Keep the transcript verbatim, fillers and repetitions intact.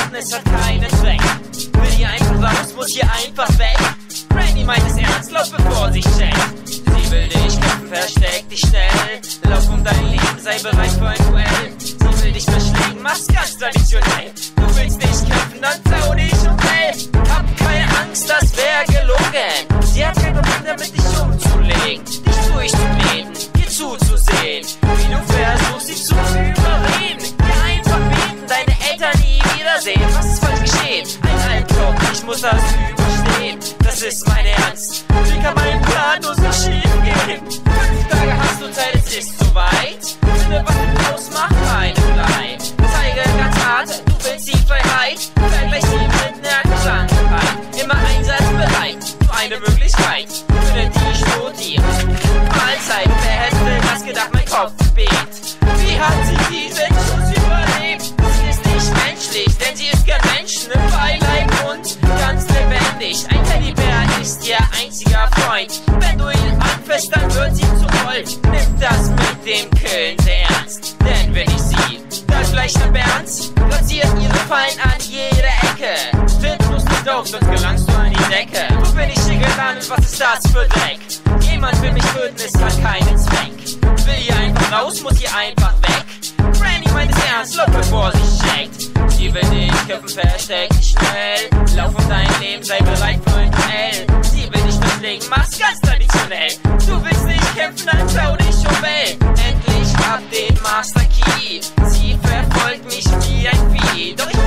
töten, es hat keinen Zweck. Will hier einfach raus, muss hier einfach weg. Granny meint es ernst, lauf bevor sie checkt. Sie will dich kämpfen, versteck dich schnell. Lauf um dein Leben, sei bereit für ein Duell. Sie will dich verschlingen, mach's ganz traditionell. Du willst nicht kämpfen, dann trau dich und wähl. Hab keine Angst, das wär gelogen. Sie hat kein Problem damit, dich umzulegen, dich durchzubeten, dir zuzusehen, wie du versuchst, sie zu überreden. Dir einfach beten, deine Eltern nie wiedersehen. Was ist falsch geschehen? Ein Albtraum, ich muss das überstehen. Das ist mein Ernst. Wie kann mein Plan nur so schief gehen? Fünf Tage hast du Zeit, es ist soweit. Finde, was du ausmacht, keine Blei. Zeige ganz hart, du willst die Freiheit. Vergleich sie mit ner Krankheit. Immer einsatzbereit, nur eine Möglichkeit. Für die studieren. Mahlzeit, wer hätte das gedacht, mein Kopf bebt. Wie hat sie diesen Schuss überlebt? Sie ist nicht menschlich, denn sie ist kein Mensch, ne Beileib und ganz lebendig. Ein Teddybär ist ihr einziger Freund. Wenn du ihn anfasst, dann wird sie zu voll. Nimm das mit dem Killen sehr ernst, denn wenn ich sie das gleich nach Ernst, platziert ihre Fallen an jeder Ecke. Find bloß nicht auf, sonst gelangst du an die Decke. Wo bin ich hier gelandet, was ist das für Dreck? Jemand will mich töten, es hat keinen Zweck. Will hier einfach raus, muss hier einfach weg. Granny meint es ernst, lauf bevor sie checkt. Sie will dich kämpfen, versteck dich schnell. Lauf um dein Leben, sei bereit für ein Duell. Sie will dich verschlingen, mach's ganz traditionell. Du willst nicht kämpfen, dann trau dich und wähl. Endlich hab den Master Key. Sie verfolgt mich wie ein Vieh, doch ich